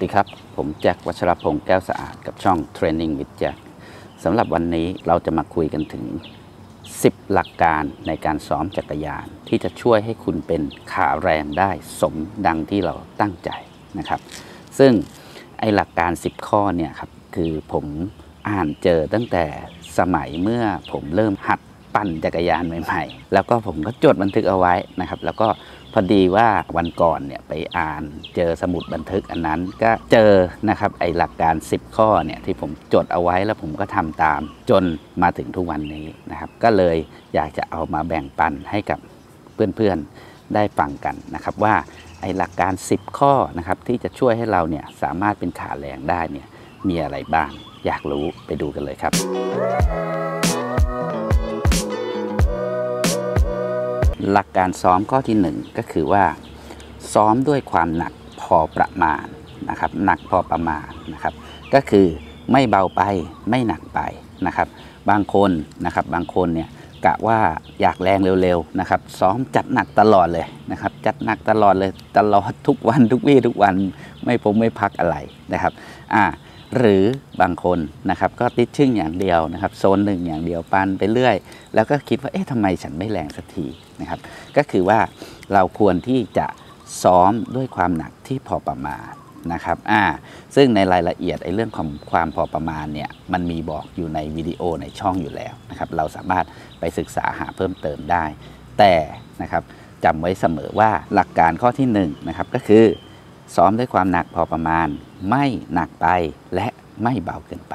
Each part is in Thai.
ดีครับผมแจ็ควัชรพงษ์แก้วสะอาดกับช่อง Training with Jack สำหรับวันนี้เราจะมาคุยกันถึง10หลักการในการซ้อมจักรยานที่จะช่วยให้คุณเป็นขาแรงได้สมดังที่เราตั้งใจนะครับซึ่งไอ้หลักการ10ข้อเนี่ยครับคือผมอ่านเจอตั้งแต่สมัยเมื่อผมเริ่มหัดปั่นจักรยานใหม่ๆแล้วก็ผมก็จดบันทึกเอาไว้นะครับแล้วก็พอดีว่าวันก่อนเนี่ยไปอ่านเจอสมุดบันทึกอันนั้นก็เจอนะครับไอ้หลักการ10ข้อเนี่ยที่ผมจดเอาไว้แล้วผมก็ทำตามจนมาถึงทุกวันนี้นะครับก็เลยอยากจะเอามาแบ่งปันให้กับเพื่อนๆได้ฟังกันนะครับว่าไอ้หลักการ10ข้อนะครับที่จะช่วยให้เราเนี่ยสามารถเป็นขาแรงได้เนี่ยมีอะไรบ้างอยากรู้ไปดูกันเลยครับหลักการซ้อมข้อที่1ก็คือว่าซ้อมด้วยความหนักพอประมาณนะครับหนักพอประมาณนะครับก็คือไม่เบาไปไม่หนักไปนะครับบางคนเนี่ยกะว่าอยากแรงเร็วๆนะครับซ้อมจัดหนักตลอดเลยนะครับจัดหนักตลอดเลยตลอดทุกวันทุกวี่ทุกวันไม่พักอะไรนะครับหรือบางคนนะครับก็ติดชึ่งอย่างเดียวนะครับโซนหนึ่งอย่างเดียวปั่นไปเรื่อยแล้วก็คิดว่าทำไมฉันไม่แรงสักทีนะครับก็คือว่าเราควรที่จะซ้อมด้วยความหนักที่พอประมาณนะครับซึ่งในรายละเอียดเรื่องของความพอประมาณเนี่ยมันมีบอกอยู่ในวิดีโอในช่องอยู่แล้วนะครับเราสามารถไปศึกษาหาเพิ่มเติมได้แต่นะครับจำไว้เสมอว่าหลักการข้อที่1นะครับก็คือซ้อมด้วยความหนักพอประมาณไม่หนักไปและไม่เบาเกินไป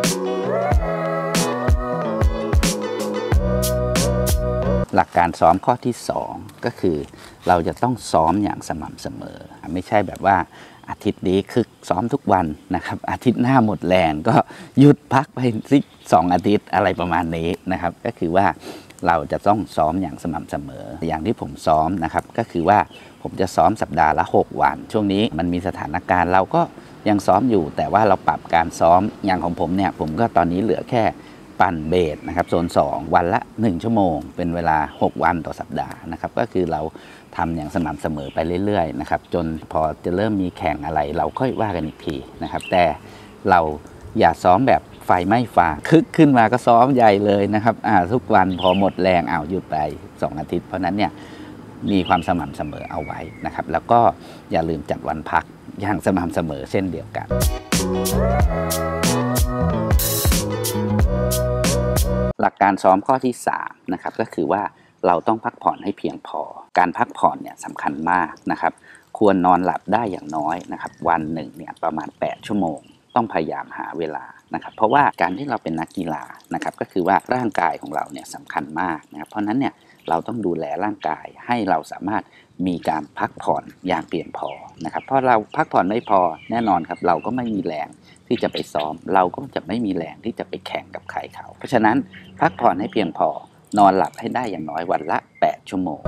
หลักการซ้อมข้อที่2ก็คือเราจะต้องซ้อมอย่างสม่ำเสมอไม่ใช่แบบว่าอาทิตย์นี้คือซ้อมทุกวันนะครับอาทิตย์หน้าหมดแรงก็หยุดพักไปสิ2 อาทิตย์อะไรประมาณนี้นะครับก็คือว่าเราจะต้องซ้อมอย่างสม่ำเสมออย่างที่ผมซ้อมนะครับก็คือว่าผมจะซ้อมสัปดาห์ละ6 วันช่วงนี้มันมีสถานการณ์เราก็ยังซ้อมอยู่แต่ว่าเราปรับการซ้อมอย่างของผมเนี่ยผมก็ตอนนี้เหลือแค่ปั่นเบสนะครับโซน2วันละ1 ชั่วโมงเป็นเวลา6 วันต่อสัปดาห์นะครับก็คือเราทำอย่างสม่ำเสมอไปเรื่อยๆนะครับจนพอจะเริ่มมีแข่งอะไรเราค่อยว่ากันอีกทีนะครับแต่เราอย่าซ้อมแบบไฟไม่ฟางคึกขึ้นมาก็ซ้อมใหญ่เลยนะครับทุกวันพอหมดแรงหยุดไป2 อาทิตย์เพราะนั้นเนี่ยมีความสม่ำเสมอเอาไว้นะครับแล้วก็อย่าลืมจัดวันพักอย่างสม่ำเสมอเช่นเดียวกันหลักการซ้อมข้อที่3นะครับก็คือว่าเราต้องพักผ่อนให้เพียงพอการพักผ่อนเนี่ยสำคัญมากนะครับควรนอนหลับได้อย่างน้อยนะครับวันหนึ่งเนี่ยประมาณ8 ชั่วโมงต้องพยายามหาเวลานะครับเพราะว่าการที่เราเป็นนักกีฬานะครับก็คือว่าร่างกายของเราเนี่ยสำคัญมากนะครับเพราะนั้นเนี่ยเราต้องดูแลร่างกายให้เราสามารถมีการพักผ่อนอย่างเพียงพอนะครับเพราะเราพักผ่อนไม่พอแน่นอนครับเราก็ไม่มีแรงที่จะไปซ้อมเราก็จะไม่มีแรงที่จะไปแข่งกับใครเขาเพราะฉะนั้นพักผ่อนให้เพียงพอนอนหลับให้ได้อย่างน้อยวันละ8 ชั่วโมง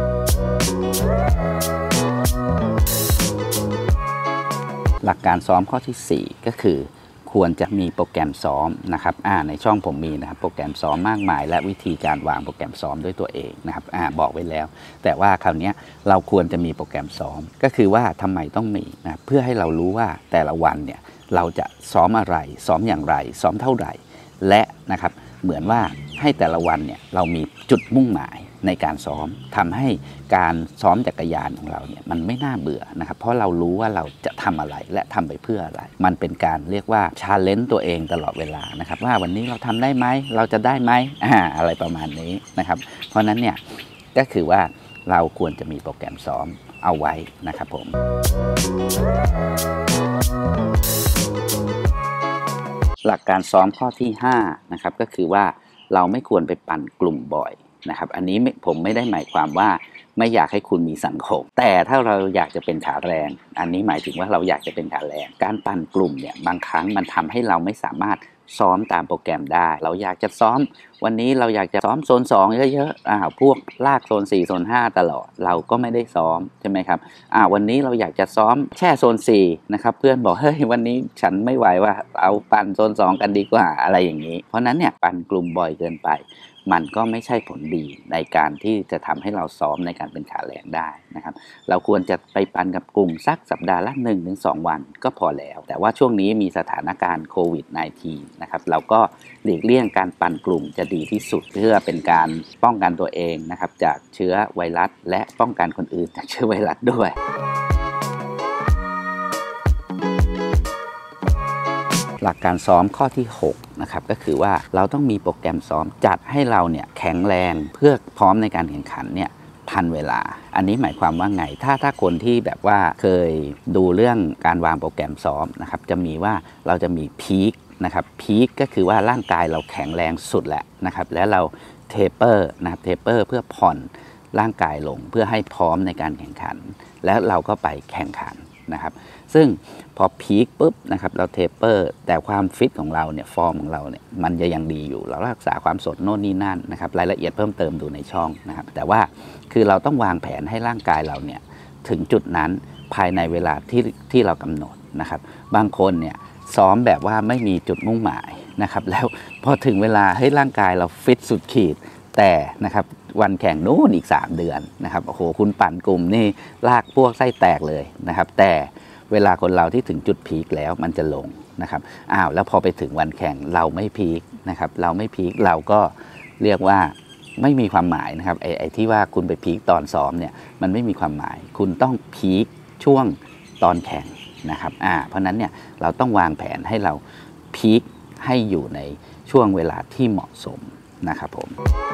หลักการซ้อมข้อที่4ก็คือควรจะมีโปรแกรมซ้อมนะครับในช่องผมมีนะครับโปรแกรมซ้อมมากมายและวิธีการวางโปรแกรมซ้อมด้วยตัวเองนะครับบอกไว้แล้วแต่ว่าคราวนี้เราควรจะมีโปรแกรมซ้อมก็คือว่าทำไมต้องมีนะเพื่อให้เรารู้ว่าแต่ละวันเนี่ยเราจะซ้อมอะไรซ้อมอย่างไรซ้อมเท่าไหร่และนะครับเหมือนว่าให้แต่ละวันเนี่ยเรามีจุดมุ่งหมายในการซ้อมทำให้การซ้อมจักรยานของเราเนี่ยมันไม่น่าเบื่อนะครับเพราะเรารู้ว่าเราจะทำอะไรและทำไปเพื่ออะไรมันเป็นการเรียกว่าชาเลนจ์ตัวเองตลอดเวลานะครับว่าวันนี้เราทำได้ไหมเราจะได้ไหมอะไรประมาณนี้นะครับเพราะนั้นเนี่ยก็คือว่าเราควรจะมีโปรแกรมซ้อมเอาไว้นะครับผมหลักการซ้อมข้อที่5นะครับก็คือว่าเราไม่ควรไปปั่นกลุ่มบ่อยนะครับอันนี้ผมไม่ได้หมายความว่าไม่อยากให้คุณมีสังคมแต่ถ้าเราอยากจะเป็นขาแรงอันนี้หมายถึงว่าเราอยากจะเป็นขาแรงการปั่นกลุ่มเนี่ยบางครั้งมันทำให้เราไม่สามารถซ้อมตามโปรแกรมได้เราอยากจะซ้อมวันนี้เราอยากจะซ้อมโซน2เยอะๆพวกลากโซน4โซน5ตลอดเราก็ไม่ได้ซ้อมใช่ไหมครับวันนี้เราอยากจะซ้อมแค่โซน4นะครับเพื่อนบอกเฮ้ยวันนี้ฉันไม่ไหวว่าเอาปั่นโซน2กันดีกว่าอะไรอย่างนี้เพราะนั้นเนี่ยปั่นกลุ่มบ่อยเกินไปมันก็ไม่ใช่ผลดีในการที่จะทำให้เราซ้อมในการเป็นขาแรงได้นะครับเราควรจะไปปั่นกับกลุ่มสักสัปดาห์ละ 1-2 วันก็พอแล้วแต่ว่าช่วงนี้มีสถานการณ์โควิด -19 นะครับเราก็หลีกเลี่ยงการปั่นกลุ่มจะดีที่สุดเพื่อเป็นการป้องกันตัวเองนะครับจากเชื้อไวรัสและป้องกันคนอื่นจากเชื้อไวรัสด้วยหลักการซ้อมข้อที่6นะครับก็คือว่าเราต้องมีโปรแกรมซ้อมจัดให้เราเนี่ยแข็งแรงเพื่อพร้อมในการแข่งขันเนี่ยทันเวลาอันนี้หมายความว่าไงถ้าคนที่แบบว่าเคยดูเรื่องการวางโปรแกรมซ้อมนะครับจะมีว่าเราจะมีพีคนะครับพีคก็คือว่าร่างกายเราแข็งแรงสุดแหละนะครับแล้วเราเทเปอร์นะครับเทเปอร์เพื่อผ่อนร่างกายลงเพื่อให้พร้อมในการแข่งขันแล้วเราก็ไปแข่งขันนะครับซึ่งพอพีคปุ๊บนะครับเราเทเปอร์แต่ความฟิตของเราเนี่ยฟอร์มของเราเนี่ยมันจะยังดีอยู่เรารักษาความสดโน่นนี่นั่นนะครับรายละเอียดเพิ่มเติมดูในช่องนะครับแต่ว่าคือเราต้องวางแผนให้ร่างกายเราเนี่ยถึงจุดนั้นภายในเวลาที่เรากำหนดนะครับบางคนเนี่ยซ้อมแบบว่าไม่มีจุดมุ่งหมายนะครับแล้วพอถึงเวลาให้ร่างกายเราฟิตสุดขีดแต่นะครับวันแข่งนู้นอีก3 เดือนนะครับโอ้โหคุณปั่นกลุ่มนี่ลากพวกไส้แตกเลยนะครับแต่เวลาคนเราที่ถึงจุดพีคแล้วมันจะลงนะครับแล้วพอไปถึงวันแข่งเราไม่พีคนะครับเราไม่พีคเราก็เรียกว่าไม่มีความหมายนะครับไอ้ที่ว่าคุณไปพีคตอนซ้อมเนี่ยมันไม่มีความหมายคุณต้องพีคช่วงตอนแข่งนะครับเพราะนั้นเนี่ยเราต้องวางแผนให้เราพีคให้อยู่ในช่วงเวลาที่เหมาะสมนะครับผม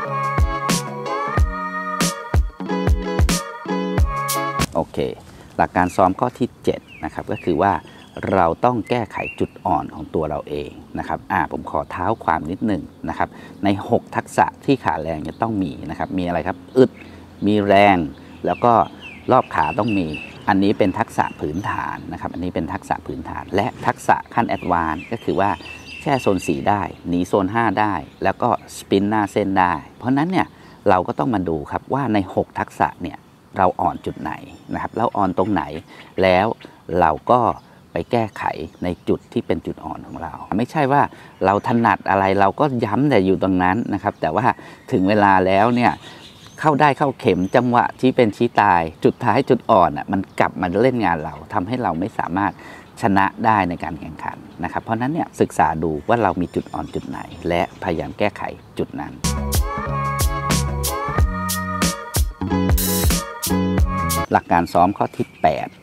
โอเคหลักการซ้อมข้อที่7นะครับก็คือว่าเราต้องแก้ไขจุดอ่อนของตัวเราเองนะครับผมขอเท้าความนิดหนึ่งนะครับใน6ทักษะที่ขาแรงจะต้องมีนะครับมีอะไรครับอึดมีแรงแล้วก็รอบขาต้องมีอันนี้เป็นทักษะพื้นฐานนะครับอันนี้เป็นทักษะพื้นฐานและทักษะขั้นแอดวานซ์ก็คือว่าแช่โซน4ได้หนีโซน5ได้แล้วก็สปินหน้าเส้นได้เพราะนั้นเนี่ยเราก็ต้องมาดูครับว่าใน6ทักษะเนี่ยเราอ่อนจุดไหนนะครับเราอ่อนตรงไหนแล้วเราก็ไปแก้ไขในจุดที่เป็นจุดอ่อนของเราไม่ใช่ว่าเราถนัดอะไรเราก็ย้ำแต่อยู่ตรงนั้นนะครับแต่ว่าถึงเวลาแล้วเนี่ยเข้าได้เข้าเข็มจังหวะที่เป็นชี้ตายจุดท้ายจุดอ่อนมันกลับมาเล่นงานเราทำให้เราไม่สามารถชนะได้ในการแข่งขันนะครับเพราะนั้นเนี่ยศึกษาดูว่าเรามีจุดอ่อนจุดไหนและพยายามแก้ไขจุดนั้นหลักการซ้อมข้อที่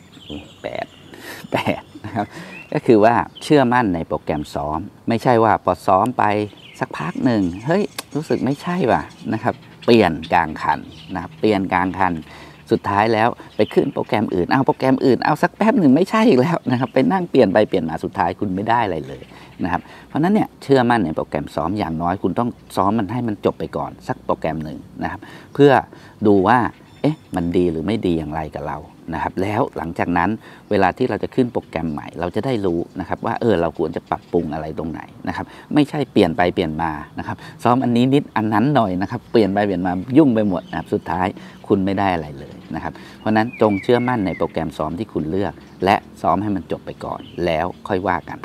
8นะครับก็คือว่าเชื่อมั่นในโปรแกรมซ้อมไม่ใช่ว่าพอซ้อมไปสักพักหนึ่งเฮ้ยรู้สึกไม่ใช่ว่ะนะครับเปลี่ยนกลางคันนะครับเปลี่ยนกลางคันสุดท้ายแล้วไปขึ้นโปรแกรมอื่นโปรแกรมอื่นสักแป๊บหนึ่งไม่ใช่อีกแล้วนะครับไปนั่งเปลี่ยนไปเปลี่ยนมาสุดท้ายคุณไม่ได้อะไรเลยนะครับเพราะนั้นเนี่ยเชื่อมั่นในโปรแกรมซ้อมอย่างน้อยคุณต้องซ้อมมันให้มันจบไปก่อนสักโปรแกรมหนึ่งนะครับเพื่อดูว่ามันดีหรือไม่ดีอย่างไรกับเรานะครับแล้วหลังจากนั้นเวลาที่เราจะขึ้นโปรแกรมใหม่เราจะได้รู้นะครับว่าเราควรจะปรับปรุงอะไรตรงไหนนะครับไม่ใช่เปลี่ยนไปเปลี่ยนมานะครับซ้อมอันนี้นิดอันนั้นหน่อยนะครับเปลี่ยนไปเปลี่ยนมายุ่งไปหมดนะครับสุดท้ายคุณไม่ได้อะไรเลยนะครับเพราะนั้นจงเชื่อมั่นในโปรแกรมซ้อมที่คุณเลือกและซ้อมให้มันจบไปก่อนแล้วค่อยว่ากัน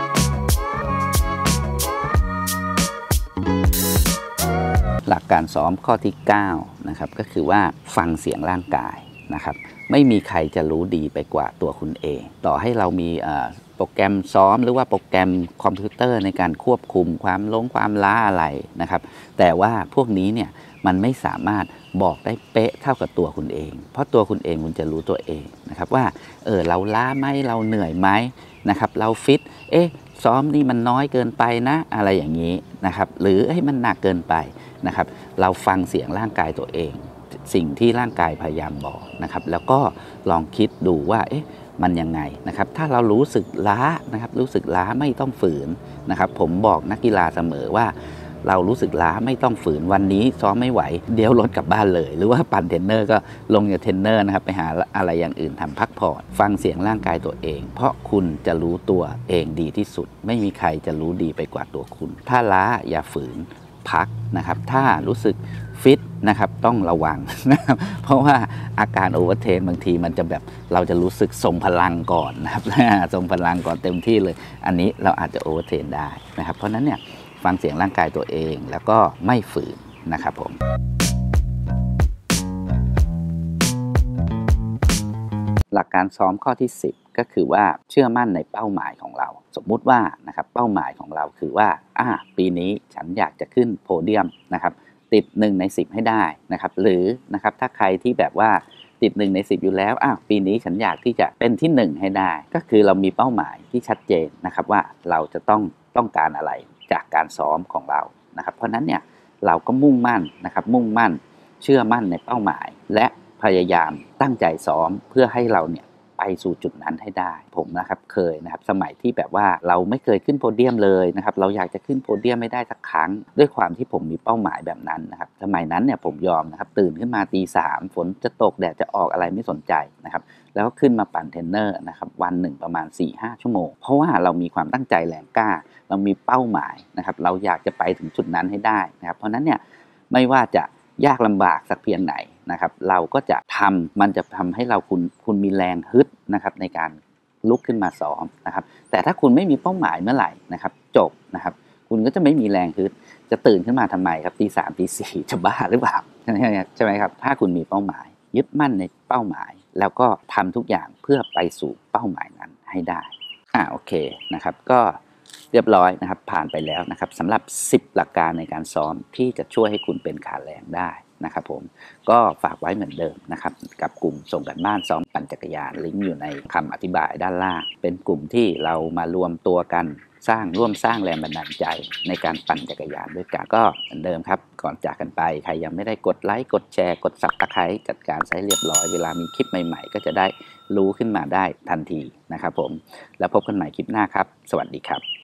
หลักการซ้อมข้อที่9นะครับก็คือว่าฟังเสียงร่างกายนะครับไม่มีใครจะรู้ดีไปกว่าตัวคุณเองต่อให้เรามีโปรแกรมซ้อมหรือว่าโปรแกรมคอมพิวเตอร์ในการควบคุมความล้าอะไรนะครับแต่ว่าพวกนี้เนี่ยมันไม่สามารถบอกได้เป๊ะเท่ากับตัวคุณเองเพราะตัวคุณเองคุณจะรู้ตัวเองนะครับว่าเราล้าไหมเราเหนื่อยไหมนะครับเราฟิตซ้อมนี่มันน้อยเกินไปนะอะไรอย่างนี้นะครับหรือมันหนักเกินไปนะครับเราฟังเสียงร่างกายตัวเองสิ่งที่ร่างกายพยายามบอกนะครับแล้วก็ลองคิดดูว่ามันยังไงนะครับถ้าเรารู้สึกล้านะครับรู้สึกล้าไม่ต้องฝืนนะครับผมบอกนักกีฬาเสมอว่าเรารู้สึกล้าไม่ต้องฝืนวันนี้ซ้อมไม่ไหวเดี๋ยวรถกลับบ้านเลยหรือว่าปั่นเทรนเนอร์ก็ลงจากเทรนเนอร์นะครับไปหาอะไรอย่างอื่นทำพักผ่อนฟังเสียงร่างกายตัวเองเพราะคุณจะรู้ตัวเองดีที่สุดไม่มีใครจะรู้ดีไปกว่าตัวคุณถ้าล้าอย่าฝืนพักนะครับถ้ารู้สึกฟิตนะครับต้องระวังนะครับเพราะว่าอาการโอเวอร์เทรนบางทีมันจะแบบเราจะรู้สึกทรงพลังก่อนนะครับทรงพลังก่อนเต็มที่เลยอันนี้เราอาจจะโอเวอร์เทรนได้นะครับเพราะนั้นเนี่ยฟังเสียงร่างกายตัวเองแล้วก็ไม่ฝืนนะครับผมหลักการซ้อมข้อที่10ก็คือว่าเชื่อมั่นในเป้าหมายของเราสมมุติว่านะครับเป้าหมายของเราคือว่าปีนี้ฉันอยากจะขึ้นโพเดียมนะครับติด1ใน10ให้ได้นะครับหรือนะครับถ้าใครที่แบบว่าติด1ใน10อยู่แล้วปีนี้ฉันอยากที่จะเป็นที่1ให้ได้ก็คือเรามีเป้าหมายที่ชัดเจนนะครับว่าเราจะต้องการอะไรจากการซ้อมของเรานะครับเพราะนั้นเนี่ยเราก็มุ่งมั่นนะครับมุ่งมั่นเชื่อมั่นในเป้าหมายและพยายามตั้งใจซ้อมเพื่อให้เราเนี่ยไปสู่จุดนั้นให้ได้ผมนะครับเคยนะครับสมัยที่แบบว่าเราไม่เคยขึ้นโพเดียมเลยนะครับเราอยากจะขึ้นโพเดียมไม่ได้สักครั้งด้วยความที่ผมมีเป้าหมายแบบนั้นนะครับสมัยนั้นเนี่ยผมยอมนะครับตื่นขึ้นมาตี 3ฝนจะตกแดดจะออกอะไรไม่สนใจนะครับแล้วก็ขึ้นมาปั่นเทรนเนอร์นะครับวันหนึ่งประมาณ 4-5 ชั่วโมงเพราะว่าเรามีความตั้งใจแรงกล้าเรามีเป้าหมายนะครับเราอยากจะไปถึงจุดนั้นให้ได้นะครับเพราะนั้นเนี่ยไม่ว่าจะยากลำบากสักเพียงไหนนะครับเราก็จะมันจะทำให้เราคุณมีแรงฮึดนะครับในการลุกขึ้นมาซ้อมนะครับแต่ถ้าคุณไม่มีเป้าหมายเมื่อไหร่นะครับจบนะครับคุณก็จะไม่มีแรงฮึดจะตื่นขึ้นมาทำไมครับตี 3ตี 4จะบ้าหรือเปล่าใช่ไหมครับถ้าคุณมีเป้าหมายยึดมั่นในเป้าหมายแล้วก็ทำทุกอย่างเพื่อไปสู่เป้าหมายนั้นให้ได้โอเคนะครับก็เรียบร้อยนะครับผ่านไปแล้วนะครับสำหรับ10หลักการในการซ้อมที่จะช่วยให้คุณเป็นขาแรงได้นะครับผมก็ฝากไว้เหมือนเดิมนะครับกับกลุ่มส่งกันบ้านซ้อมปั่นจักรยานลิงก์อยู่ในคำอธิบายด้านล่างเป็นกลุ่มที่เรามารวมตัวกันร่วมสร้างแรงบันดาลใจในการปั่นจักรยานด้วยกันก็เหมือนเดิมครับก่อนจากกันไปใครยังไม่ได้กดไลค์กดแชร์กดซับสไครต์จัดการใช้เรียบร้อยเวลามีคลิปใหม่ๆก็จะได้รู้ขึ้นมาได้ทันทีนะครับผมแล้วพบกันใหม่คลิปหน้าครับสวัสดีครับ